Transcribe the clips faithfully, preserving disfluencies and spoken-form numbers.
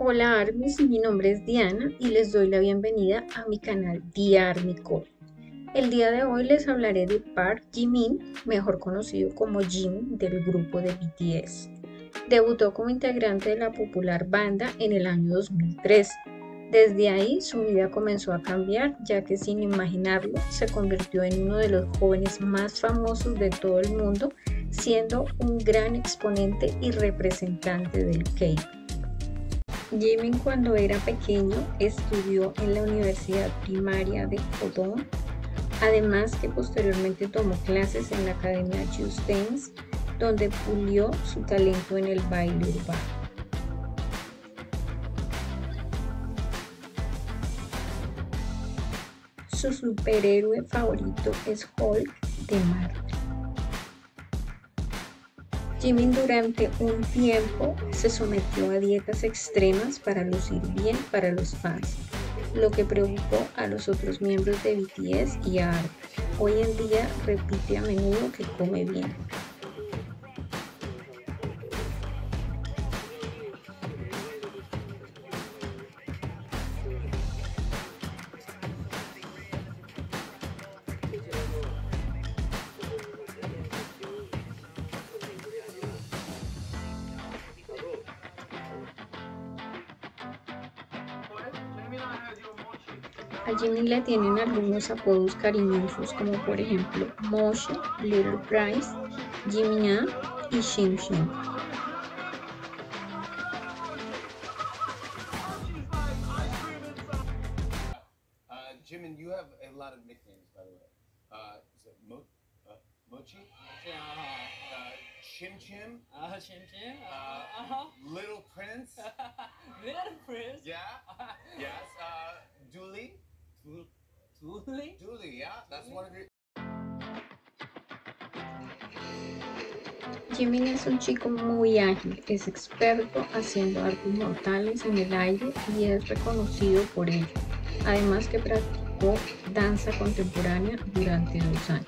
Hola Armis, mi nombre es Diana y les doy la bienvenida a mi canal The Army Code. El día de hoy les hablaré de Park Jimin, mejor conocido como Jimin del grupo de B T S. Debutó como integrante de la popular banda en el año dos mil trece. Desde ahí su vida comenzó a cambiar, ya que sin imaginarlo se convirtió en uno de los jóvenes más famosos de todo el mundo, siendo un gran exponente y representante del K-pop. Jimin cuando era pequeño estudió en la Universidad Primaria de Kodong, además que posteriormente tomó clases en la Academia Just Dance, donde pulió su talento en el baile urbano. Su superhéroe favorito es Hulk de Marvel. Jimin durante un tiempo se sometió a dietas extremas para lucir bien para los fans, lo que preocupó a los otros miembros de B T S y a ARMY. Hoy en día repite a menudo que come bien. A Jimin le tienen algunos apodos cariñosos como por ejemplo Moshi, Little Prince, Jimina y Shim Shim. Uh, Jimin, you have a lot of nicknames, by the way. Uh, is it Mo uh, Mochi? Mochi, uh-huh. Uh, Chim Chim? Uh, Chim Chim? Uh, Uh-huh. Little Prince? Little Prince? Yeah? Yes. Uh, Dooley? Dooley? Dooley, yeah? That's one of your... Jimin es un chico muy ágil, es experto haciendo artes mortales en el aire y es reconocido por ello, además que practicó danza contemporánea durante dos años.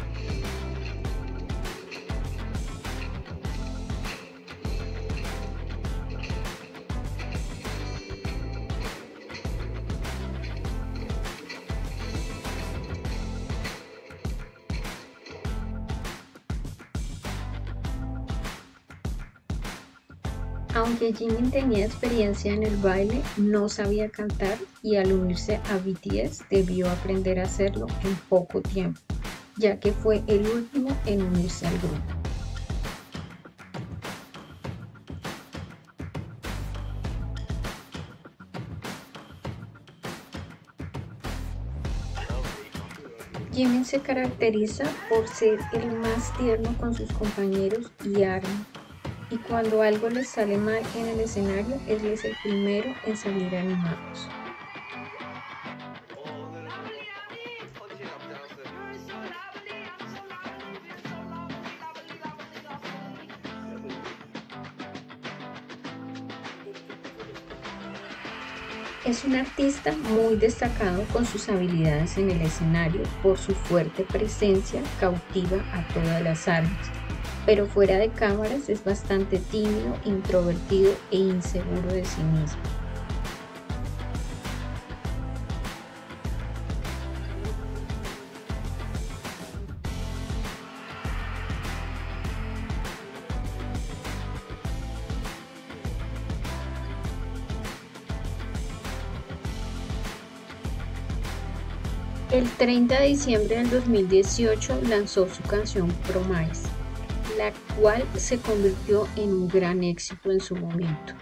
Aunque Jimin tenía experiencia en el baile, no sabía cantar y al unirse a B T S debió aprender a hacerlo en poco tiempo, ya que fue el último en unirse al grupo. Jimin se caracteriza por ser el más tierno con sus compañeros y ARMY. Y cuando algo les sale mal en el escenario, él es el primero en salir animados. Es un artista muy destacado con sus habilidades en el escenario por su fuerte presencia cautiva a todas las almas. Pero fuera de cámaras es bastante tímido, introvertido e inseguro de sí mismo. El treinta de diciembre del dos mil dieciocho lanzó su canción Promise, la cual se convirtió en un gran éxito en su momento.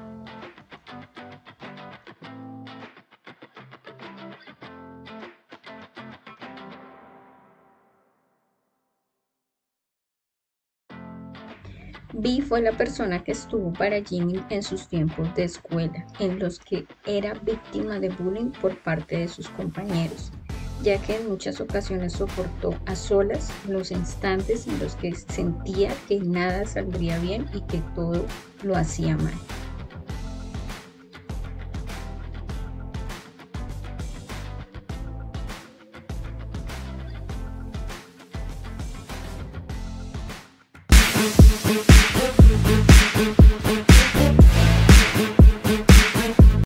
V fue la persona que estuvo para Jimin en sus tiempos de escuela, en los que era víctima de bullying por parte de sus compañeros, ya que en muchas ocasiones soportó a solas los instantes en los que sentía que nada saldría bien y que todo lo hacía mal. We'll be right back.